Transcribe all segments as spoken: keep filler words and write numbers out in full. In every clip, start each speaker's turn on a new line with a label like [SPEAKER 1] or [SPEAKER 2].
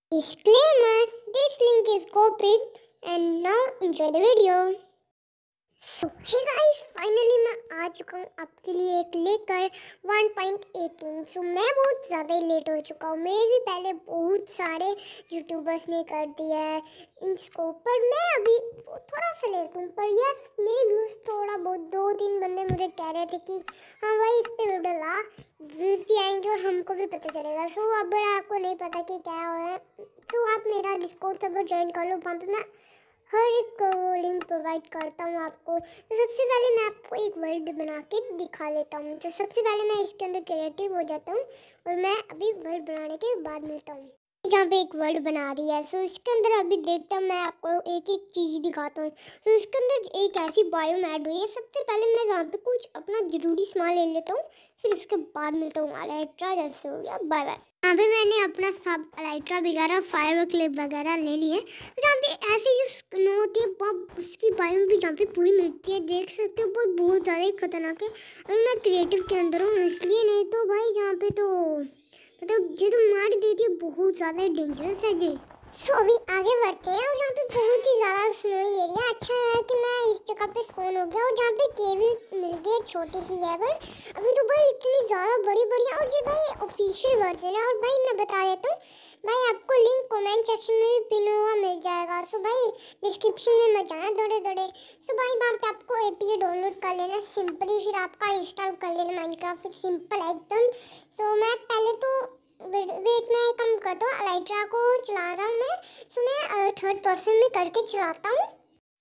[SPEAKER 1] Disclaimer, this link is copied and now enjoy the video. So hey guys, finally मैं आ चुका हूँ आपके लिए एक लेकर वन पॉइंट एटीन। सो मैं बहुत ज़्यादा ही लेट हो चुका हूँ। मेरे भी पहले बहुत सारे यूट्यूबर्स ने कर दिया है इसको, पर मैं अभी थोड़ा सा लेट हूँ। पर यस, मेरे व्यूज़ थोड़ा बहुत, दो तीन बंदे मुझे कह रहे थे कि हाँ भाई इस पर वीडियो ला, व्यूज़ भी आएंगे और हमको भी पता चलेगा। सो अगर आपको नहीं पता कि क्या हो है तो आप मेरा डिस्कॉर्ड सर्वर ज्वाइन कर लो, वहाँ पर मैं हर एक लिंक प्रोवाइड करता हूँ आपको। तो सबसे पहले मैं आपको एक वर्ड बना के दिखा लेता हूँ। तो सबसे पहले मैं इसके अंदर क्रिएटिव हो जाता हूँ और मैं अभी वर्ड बनाने के बाद मिलता हूँ। जहाँ पे एक वर्ड बना रही है, सो इसके अंदर अभी देखता हूँ, मैं आपको एक एक चीज़ दिखाता हूँ। तो इसके अंदर एक ऐसी बायोम ऐड हुई है। सबसे पहले मैं यहाँ पे कुछ अपना जरूरी सामान ले लेता हूँ, फिर उसके बाद मिलता हूँ। अलाइट्रा जैसे हो गया, बाय बाय। यहाँ पे मैंने अपना सब अलाइट्रा वगैरह फायर क्लिप वगैरह ले लिए। तो जहाँ पे ऐसे जो स्नो होती है वो उसकी बायोम भी जहाँ पे पूरी मिलती है, देख सकते हो, वो बहुत ज़्यादा ही खतरनाक है। अभी मैं क्रिएटिव के अंदर हूँ इसलिए, नहीं तो भाई जहाँ पे तो मतलब जो तो मार देती है, बहुत ज़्यादा डेंजरस है जी। सो अभी आगे बढ़ते हैं और जहाँ पे बहुत ही ज़्यादा स्नोई एरिया। अच्छा है कि मैं इस जगह पे स्पॉन हो गया और जहाँ पे केव मिल गई छोटी सी है, पर अभी तो भाई इतनी ज़्यादा बड़ी बड़ी। और ये भाई ऑफिशियल वर्जन है। और भाई मैं बता देता हूँ भाई, आपको लिंक कमेंट सेक्शन में भी पिन हुआ मिल जाएगा। सो भाई डिस्क्रिप्शन में मत जाना दौड़े दौड़े। सो भाई वहाँ पे आपको एपीके डाउनलोड कर लेना सिंपली, फिर आपका इंस्टॉल कर लेना माइनक्राफ्ट, सिंपल है एकदम। सो मैं पहले तो वेट में कम कर दो, अलाइट्रा को चला रहा हूँ मैं। सो मैं थर्ड पर्सन में करके चलाता हूँ।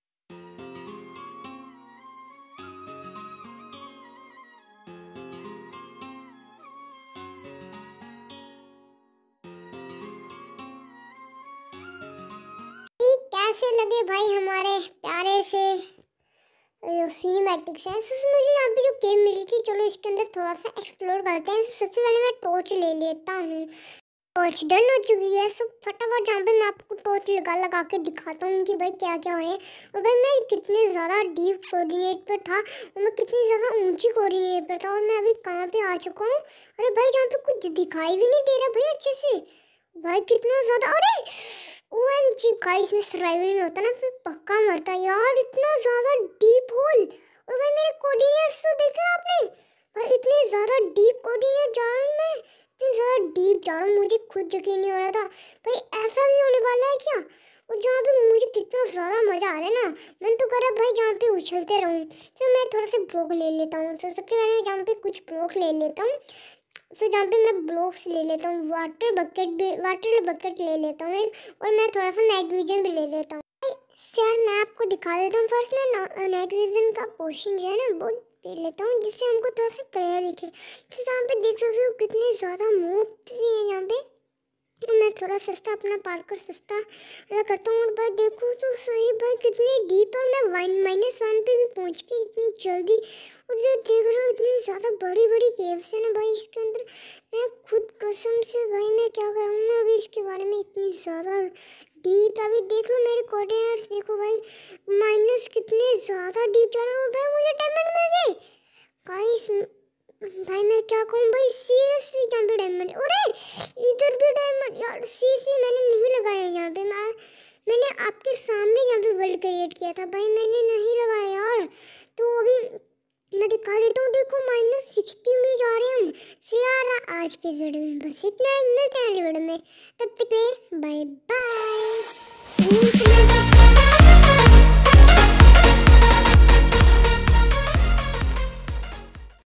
[SPEAKER 1] कैसे लगे भाई हमारे प्यारे से सिनेमैटिक्स हैं। सो मुझे यहाँ पे जो गेम मिली थी, चलो इसके अंदर थोड़ा सा एक्सप्लोर करते हैं। सबसे पहले मैं टॉर्च ले लेता हूँ। टॉर्च डन हो चुकी है। सब फटाफट जहाँ पे मैं आपको टॉर्च लगा लगा के दिखाता हूँ कि भाई क्या क्या हो रहा है। और भाई मैं कितने ज़्यादा डीप कोऑर्डिनेट पर था और मैं कितनी ज़्यादा ऊंची कोऑर्डिनेट पर था और मैं अभी कहाँ पे आ चुका हूँ। अरे भाई जहाँ पे कुछ दिखाई भी नहीं दे रहा भाई अच्छे से। भाई कितना ज़्यादा, अरे ओएमजी गाइस, में सर्वाइवल में होता ना फिर पक्का मरता यार। इतना ज़्यादा डीप होल। और भाई मेरे कोऑर्डिनेट्स तो देखे आपने भाई, इतने ज़्यादा डीप कोऑर्डिनेट जा रहा हूँ मैं, इतनी ज़्यादा डीप जा रहा हूँ, मुझे खुद यकीन नहीं हो रहा था भाई ऐसा भी होने वाला है क्या। और जहाँ पे मुझे कितना ज़्यादा मज़ा आ रहा है ना, मन तो कर रहा भाई जहाँ पे उछलते रहूँ। तो मैं थोड़ा सा ब्लॉक ले लेता हूँ। तो सबसे पहले जहाँ पे कुछ ब्लॉक ले लेता हूँ। सो so, जहाँ पे मैं ब्लॉक्स ले लेता हूँ, वाटर बकेट भी, वाटर बकेट ले लेता हूँ एक, और मैं थोड़ा सा नाइट विजन भी ले लेता हूँ। यार मैं आपको दिखा देता हूँ। फर्स्ट मैं नाइट विजन का पोशन जो है ना वो ले लेता हूँ, जिससे हमको थोड़ा सा क्लियर दिखे। तो जहाँ पे देख सकते हो कितने ज़्यादा मोब्स भी हैं यहाँ पे। मैं थोड़ा सस्ता अपना पार्कर सस्ता करता हूँ। और भाई देखो तो सही भाई कितनी डीप, और मैं वन माइनस वन पे भी पहुँच गई इतनी जल्दी। और जो देख रहे हो इतनी ज़्यादा बड़ी बड़ी केव्स है ना भाई इसके अंदर। मैं खुद कसम से भाई मैं क्या कहूँगा अभी इसके बारे में, इतनी ज़्यादा डीप। अभी देख लो मेरे कोऑर्डिनेट्स, देखो भाई माइनस कितने ज़्यादा डीप जा रहे हैं। और भाई मुझे डायमंड मिल गए गाइस। भाई मैं क्या कहूँ भाई, सीरियसली जहाँ पे डायमंड, अरे इधर भी डायमंड यार। सी सी मैंने नहीं लगाया यहाँ पे, मैं मैंने आपके सामने यहाँ पे वर्ल्ड क्रिएट किया था भाई, मैंने नहीं लगाया यार। तो अभी मैं दिखा देता हूँ, देखो माइनस सिक्सटी में जा रहे हैं हम। तो यार आज के वीडियो में बस इतना ही, मिलते हैं अगले वीडियो में, तब तक के बाय बाय।